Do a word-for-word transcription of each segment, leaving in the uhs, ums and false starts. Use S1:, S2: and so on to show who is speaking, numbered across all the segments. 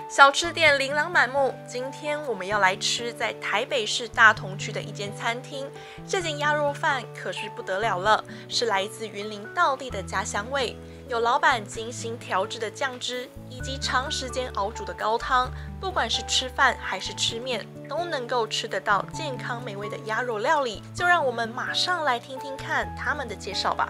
S1: 小吃店琳琅满目，今天我们要来吃在台北市大同区的一间餐厅。这间鸭肉饭可是不得了了，是来自云林道地的家乡味，有老板精心调制的酱汁，以及长时间熬煮的高汤。不管是吃饭还是吃面，都能够吃得到健康美味的鸭肉料理。就让我们马上来听听看他们的介绍吧。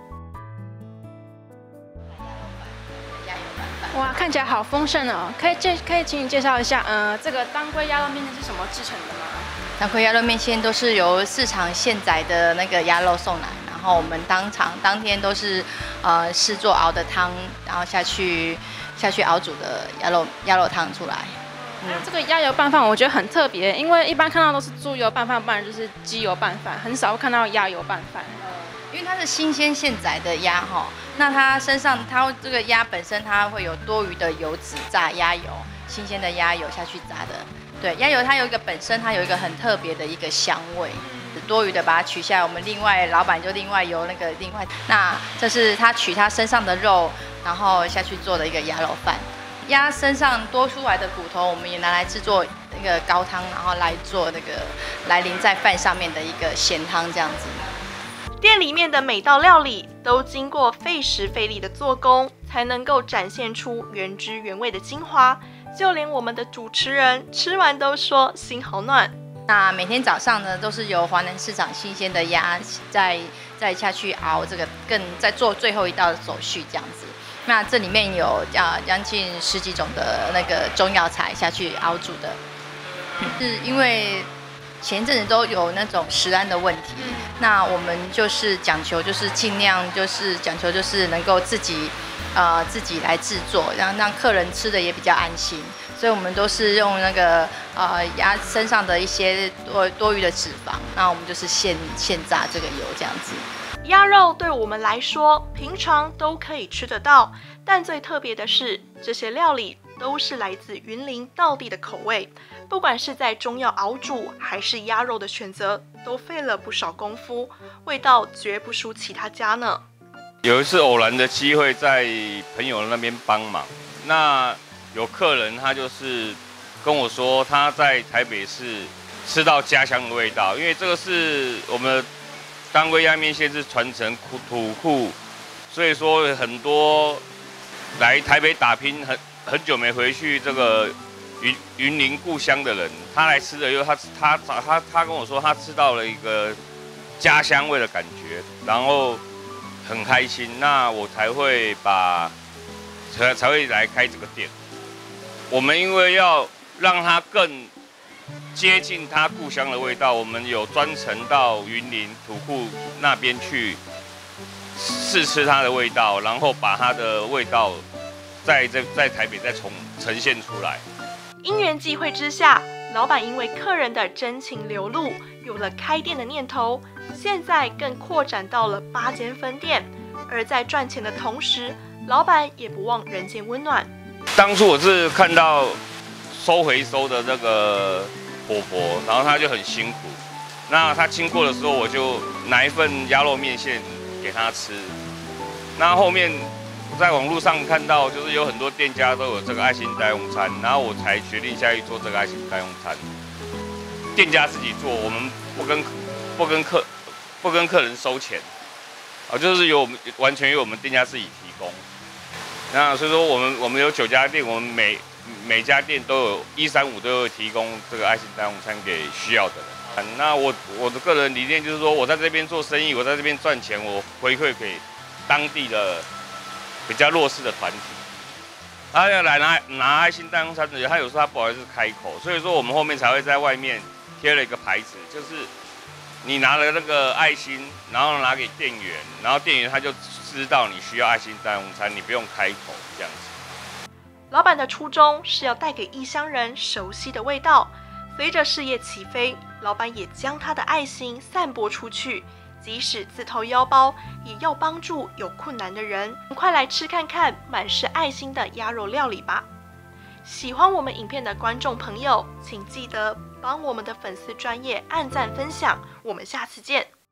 S2: 哇，看起来好丰盛哦！可以介可以请你介绍一下，呃，这个当归鸭肉面线是什么制成的吗？
S3: 当归鸭肉面线都是由市场现宰的那个鸭肉送来，然后我们当场当天都是呃试做熬的汤，然后下去下去熬煮的鸭肉鸭肉汤出来。
S2: 嗯，这个鸭油拌饭我觉得很特别，因为一般看到都是猪油拌饭，不然就是鸡油拌饭，很少会看到鸭油拌饭。
S3: 因为它是新鲜现宰的鸭哈，那它身上它这个鸭本身它会有多余的油脂炸鸭油，新鲜的鸭油下去炸的。对，鸭油它有一个本身它有一个很特别的一个香味，多余的把它取下来，我们另外老板就另外由那个另外，那这是他取它身上的肉，然后下去做的一个鸭肉饭。鸭身上多出来的骨头，我们也拿来制作那个高汤，然后来做那个来淋在饭上面的一个咸汤这样子。
S1: 店里面的每道料理都经过费时费力的做工，才能够展现出原汁原味的精华。就连我们的主持人吃完都说心好暖。
S3: 那每天早上呢，都是由华南市场新鲜的鸭再再下去熬这个，更再做最后一道的手续这样子。那这里面有啊将近十几种的那个中药材下去熬煮的，是因为前一阵子都有那种食安的问题，那我们就是讲求就是尽量就是讲求就是能够自己呃自己来制作，让让客人吃的也比较安心，所以我们都是用那个呃鸭身上的一些多多余的脂肪，那我们就是现现榨这个油这样子。
S1: 鸭肉对我们来说平常都可以吃得到，但最特别的是这些料理都是来自云林道地的口味，不管是在中药熬煮还是鸭肉的选择，都费了不少功夫，味道绝不输其他家呢。
S4: 有一次偶然的机会在朋友那边帮忙，那有客人他就是跟我说他在台北市吃到家乡的味道，因为这个是我们的当归鸭面线是传承土库，所以说很多来台北打拼很很久没回去这个云云林故乡的人，他来吃了以后，他他他他跟我说，他吃到了一个家乡味的感觉，然后很开心，那我才会把才才会来开这个店。我们因为要让它更接近他故乡的味道，我们有专程到云林土库那边去试吃它的味道，然后把它的味道在这在台北再重呈现出来。
S1: 因缘际会之下，老板因为客人的真情流露，有了开店的念头，现在更扩展到了八间分店。而在赚钱的同时，老板也不忘人间温暖。
S4: 当初我是看到收回收的那个婆婆，然后她就很辛苦，那她经过的时候，我就拿一份鸭肉面线给她吃。那后面我在网络上看到，就是有很多店家都有这个爱心代用餐，然后我才决定下去做这个爱心代用餐。店家自己做，我们不跟不跟客不跟客人收钱，啊，就是由我们完全由我们店家自己提供。那所以说，我们我们有九家店，我们每每家店都有一三五都有提供这个爱心代用餐给需要的人。那我我的个人理念就是说，我在这边做生意，我在这边赚钱，我回馈给当地的比较弱势的团体。他要来拿拿爱心代用餐的人，他有时候他不好意思开口，所以说我们后面才会在外面贴了一个牌子，就是你拿了那个爱心，然后拿给店员，然后店员他就知道你需要爱心代用餐，你不用开口这样子。
S1: 老板的初衷是要带给异乡人熟悉的味道。随着事业起飞，老板也将他的爱心散播出去，即使自掏腰包，也要帮助有困难的人。快来吃看看满是爱心的鸭肉料理吧！喜欢我们影片的观众朋友，请记得帮我们的粉丝专页按赞分享。我们下次见。